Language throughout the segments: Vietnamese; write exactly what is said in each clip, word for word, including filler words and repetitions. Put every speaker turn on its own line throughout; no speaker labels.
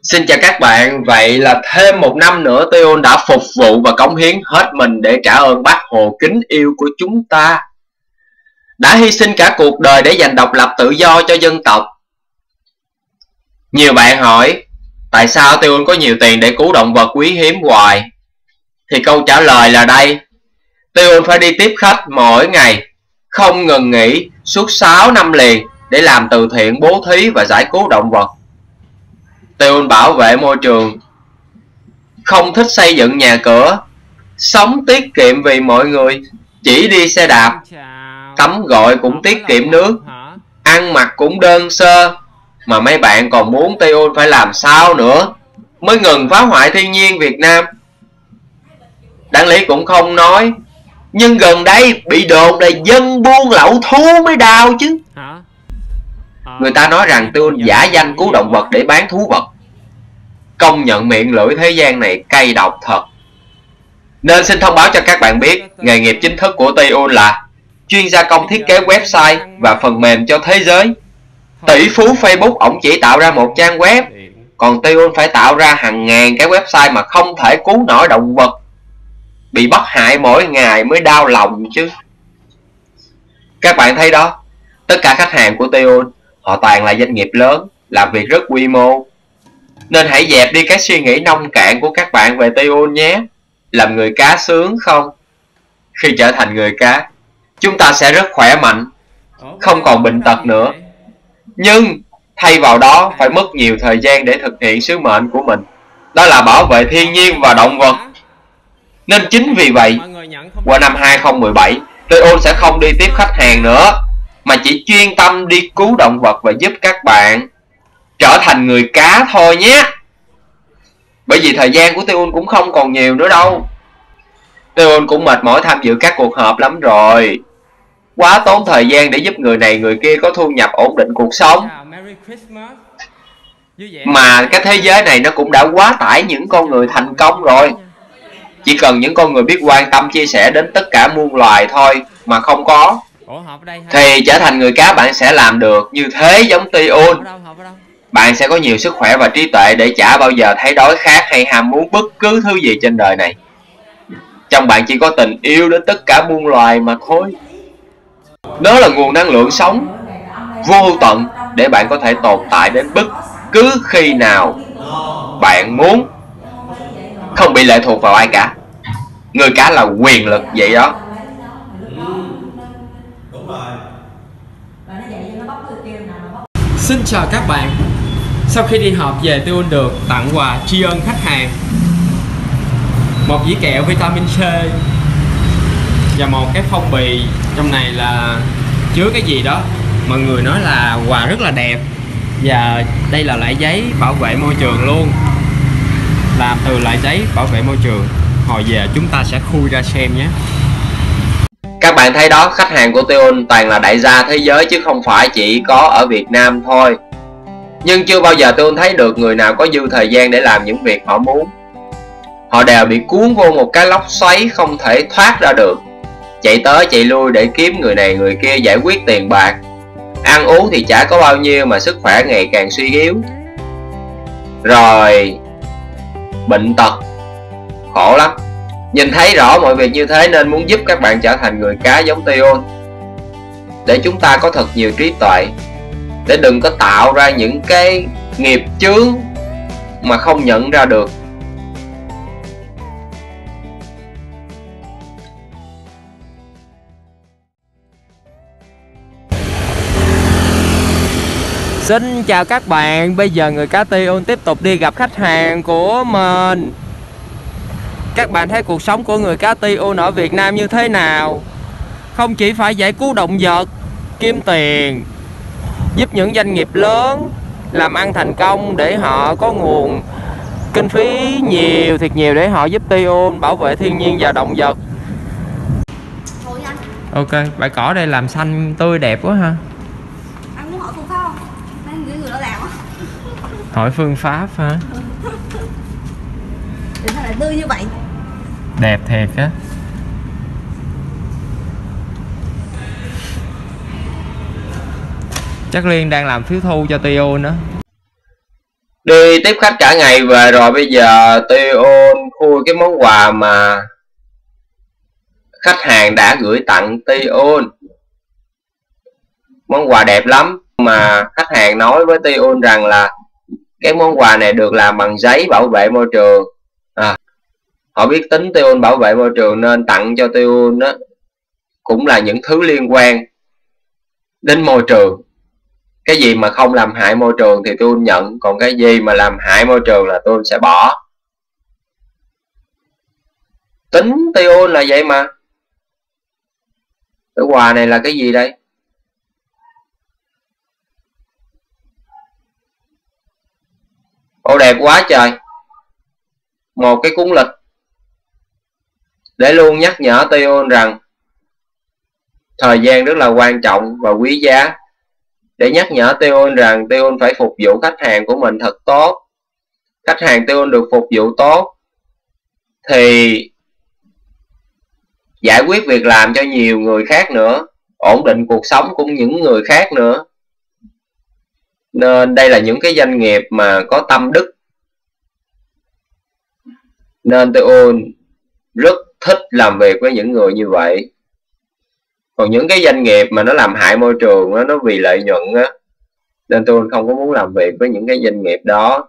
Xin chào các bạn, vậy là thêm một năm nữa Tây Ôn đã phục vụ và cống hiến hết mình để trả ơn Bác Hồ kính yêu của chúng ta. Đã hy sinh cả cuộc đời để giành độc lập tự do cho dân tộc. Nhiều bạn hỏi, tại sao Tây Ôn có nhiều tiền để cứu động vật quý hiếm hoài? Thì câu trả lời là đây. Tây Ôn phải đi tiếp khách mỗi ngày, không ngừng nghỉ suốt sáu năm liền để làm từ thiện, bố thí và giải cứu động vật. Tây Ôn bảo vệ môi trường, không thích xây dựng nhà cửa, sống tiết kiệm vì mọi người, chỉ đi xe đạp, tắm gội cũng tiết kiệm nước, ăn mặc cũng đơn sơ. Mà mấy bạn còn muốn Tây Ôn phải làm sao nữa mới ngừng phá hoại thiên nhiên Việt Nam? Đáng lý cũng không nói, nhưng gần đây bị đồn là dân buôn lậu thú mới đau chứ. Người ta nói rằng Tây Ôn giả danh cứu động vật để bán thú vật. Công nhận miệng lưỡi thế gian này cay độc thật. Nên xin thông báo cho các bạn biết, nghề nghiệp chính thức của Tây Ôn là chuyên gia công thiết kế website và phần mềm cho thế giới. Tỷ phú Facebook ổng chỉ tạo ra một trang web, còn Tây Ôn phải tạo ra hàng ngàn cái website mà không thể cứu nổi động vật bị bắt hại mỗi ngày mới đau lòng chứ. Các bạn thấy đó, tất cả khách hàng của Tây Ôn họ toàn là doanh nghiệp lớn, làm việc rất quy mô. Nên hãy dẹp đi cái suy nghĩ nông cạn của các bạn về Tây Ôn nhé. Làm người cá sướng không? Khi trở thành người cá, chúng ta sẽ rất khỏe mạnh, không còn bệnh tật nữa. Nhưng thay vào đó phải mất nhiều thời gian để thực hiện sứ mệnh của mình, đó là bảo vệ thiên nhiên và động vật. Nên chính vì vậy, qua năm hai không một bảy, Tây Ôn sẽ không đi tiếp khách hàng nữa, mà chỉ chuyên tâm đi cứu động vật và giúp các bạn trở thành người cá thôi nhé. Bởi vì thời gian của Tây Ôn cũng không còn nhiều nữa đâu. Tây Ôn cũng mệt mỏi tham dự các cuộc họp lắm rồi, quá tốn thời gian để giúp người này người kia có thu nhập ổn định cuộc sống. Mà cái thế giới này nó cũng đã quá tải những con người thành công rồi. Chỉ cần những con người biết quan tâm chia sẻ đến tất cả muôn loài thôi mà không có, thì trở thành người cá bạn sẽ làm được như thế giống Tây Ôn. Bạn sẽ có nhiều sức khỏe và trí tuệ để chả bao giờ thấy đói khát hay ham muốn bất cứ thứ gì trên đời này. Trong bạn chỉ có tình yêu đến tất cả muôn loài mà thôi. Đó là nguồn năng lượng sống vô tận để bạn có thể tồn tại đến bất cứ khi nào bạn muốn, không bị lệ thuộc vào ai cả. Người cá là quyền lực vậy đó.
Xin chào các bạn. Sau khi đi họp về, Tây Ôn được tặng quà tri ân khách hàng, một dĩa kẹo vitamin C và một cái phong bì. Trong này là chứa cái gì đó, mọi người nói là quà rất là đẹp. Và đây là loại giấy bảo vệ môi trường luôn, làm từ loại giấy bảo vệ môi trường. Hồi về chúng ta sẽ khui ra xem nhé.
Các bạn thấy đó, khách hàng của Tây Ôn toàn là đại gia thế giới chứ không phải chỉ có ở Việt Nam thôi. Nhưng chưa bao giờ Tây Ôn thấy được người nào có dư thời gian để làm những việc họ muốn. Họ đều bị cuốn vô một cái lốc xoáy không thể thoát ra được, chạy tới chạy lui để kiếm người này người kia giải quyết tiền bạc. Ăn uống thì chả có bao nhiêu mà sức khỏe ngày càng suy yếu. Rồi bệnh tật, khổ lắm. Nhìn thấy rõ mọi việc như thế nên muốn giúp các bạn trở thành người cá giống Tây Ôn, để chúng ta có thật nhiều trí tuệ, để đừng có tạo ra những cái nghiệp chướng mà không nhận ra được.
Xin chào các bạn. Bây giờ người cá Tây Ôn tiếp tục đi gặp khách hàng của mình. Các bạn thấy cuộc sống của người cá Tây Ôn ở Việt Nam như thế nào? Không chỉ phải giải cứu động vật, kiếm tiền, giúp những doanh nghiệp lớn làm ăn thành công để họ có nguồn kinh phí nhiều, thiệt nhiều để họ giúp Tây Ôn bảo vệ thiên nhiên và động vật. Ok, bãi cỏ đây làm xanh tươi đẹp quá ha.
Anh muốn hỏi phương pháp không? Anh người người đó làm á.
Hỏi phương pháp hả?
Để sao lại tươi như vậy?
Đẹp thiệt á. Chắc Liên đang làm phiếu thu cho Tây Ôn đó.
Đi tiếp khách cả ngày về rồi, bây giờ Tion khui cái món quà mà khách hàng đã gửi tặng Tion. Món quà đẹp lắm, mà khách hàng nói với Tion rằng là cái món quà này được làm bằng giấy bảo vệ môi trường. À, họ biết tính Tion bảo vệ môi trường nên tặng cho Tion đó cũng là những thứ liên quan đến môi trường. Cái gì mà không làm hại môi trường thì Tion nhận, còn cái gì mà làm hại môi trường là Tion sẽ bỏ. Tính Tion là vậy mà. Cái quà này là cái gì đây? Ô, đẹp quá trời. Một cái cuốn lịch để luôn nhắc nhở Tion rằng thời gian rất là quan trọng và quý giá, để nhắc nhở Tion rằng Tion phải phục vụ khách hàng của mình thật tốt. Khách hàng Tion được phục vụ tốt thì giải quyết việc làm cho nhiều người khác nữa, ổn định cuộc sống của những người khác nữa. Nên đây là những cái doanh nghiệp mà có tâm đức, nên Tion rất thích làm việc với những người như vậy. Còn những cái doanh nghiệp mà nó làm hại môi trường đó, nó vì lợi nhuận á, nên Tion không có muốn làm việc với những cái doanh nghiệp đó.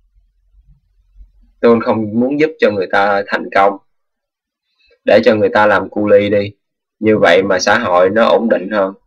Tion không muốn giúp cho người ta thành công, để cho người ta làm cu li đi. Như vậy mà xã hội nó ổn định hơn.